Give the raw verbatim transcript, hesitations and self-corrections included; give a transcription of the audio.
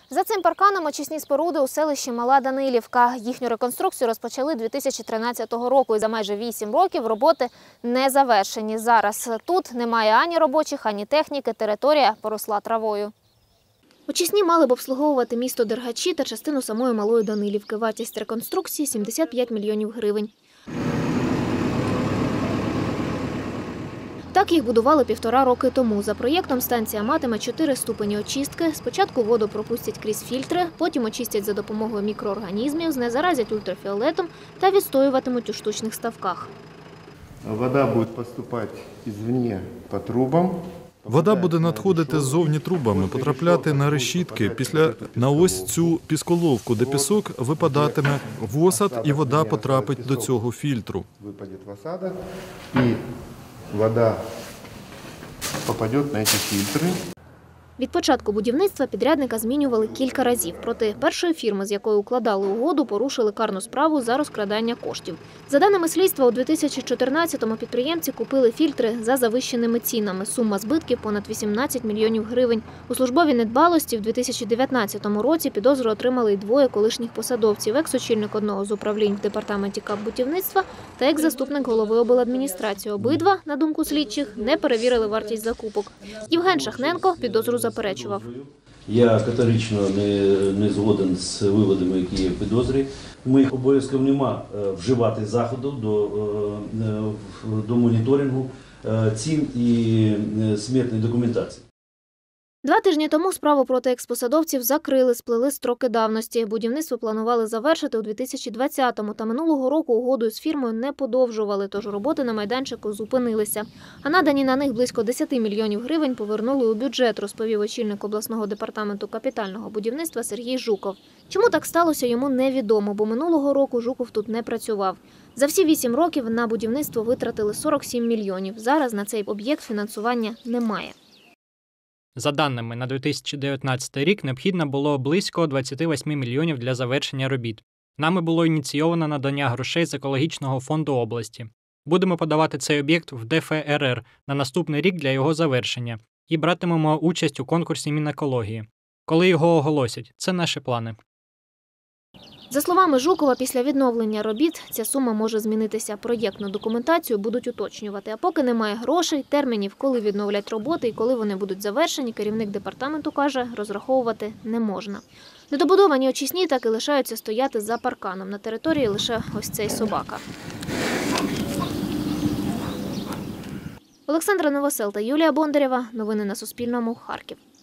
За цим парканом очисні споруди у селищі Мала Данилівка. Їхню реконструкцію розпочали дві тисячі тринадцятого року і за майже вісім років роботи не завершені. Зараз тут немає ані робочих, ані техніки, територія поросла травою. Очисні мали б обслуговувати місто Дергачі та частину самої Малої Данилівки. Вартість реконструкції – сімдесят п'ять мільйонів гривень. Так їх будували півтора роки тому. За проєктом станція матиме чотири ступені очистки. Спочатку воду пропустять крізь фільтри, потім очистять за допомогою мікроорганізмів, знезаразять ультрафіолетом та відстоюватимуть у штучних ставках. Вода буде поступати извне по трубам. Вода буде надходити ззовні трубами, потрапляти на решітки, після на ось цю пісколовку, де пісок випадатиме в осад і вода потрапить до цього фільтру. Випаде в осадок і вода попаде на ці фільтри. Від початку будівництва підрядника змінювали кілька разів. Проти першої фірми, з якою укладали угоду, порушили карну справу за розкрадання коштів. За даними слідства, у дві тисячі чотирнадцятому підприємці купили фільтри за завищеними цінами. Сума збитків – понад вісімнадцять мільйонів гривень. У службовій недбалості в дві тисячі дев'ятнадцятому році підозру отримали й двоє колишніх посадовців – екс-очільник одного з управлінь в департаменті капбудівництва та екс-заступник голови обладміністрації. Обидва, на думку слідчих, не перевірили вартість закупок. Євген Шахненко підозру заперечував. Я категорично не, не згоден з виводами, які є в підозрі. Моїх обов'язків нема вживати заходів до, до моніторингу цін і смітної документації. Два тижні тому справу проти експосадовців закрили, сплили строки давності. Будівництво планували завершити у дві тисячі двадцятому, та минулого року угоду з фірмою не подовжували, тож роботи на майданчику зупинилися. А надані на них близько десяти мільйонів гривень повернули у бюджет, розповів очільник обласного департаменту капітального будівництва Сергій Жуков. Чому так сталося, йому невідомо, бо минулого року Жуков тут не працював. За всі вісім років на будівництво витратили сорок сім мільйонів. Зараз на цей об'єкт фінансування немає. За даними на дві тисячі дев'ятнадцятий рік необхідно було близько двадцяти восьми мільйонів для завершення робіт. Нами було ініційовано надання грошей з екологічного фонду області. Будемо подавати цей об'єкт в Де Фе Ер Ер на наступний рік для його завершення і братимемо участь у конкурсі Мінекології. Коли його оголосять, це наші плани. За словами Жукова, після відновлення робіт ця сума може змінитися. Проєктну документацію будуть уточнювати. А поки немає грошей, термінів, коли відновлять роботи і коли вони будуть завершені, керівник департаменту каже, розраховувати не можна. Недобудовані очисні так і лишаються стояти за парканом. На території лише ось цей собака. Олександра Новосел та Юлія Бондарєва. Новини на Суспільному. Харків.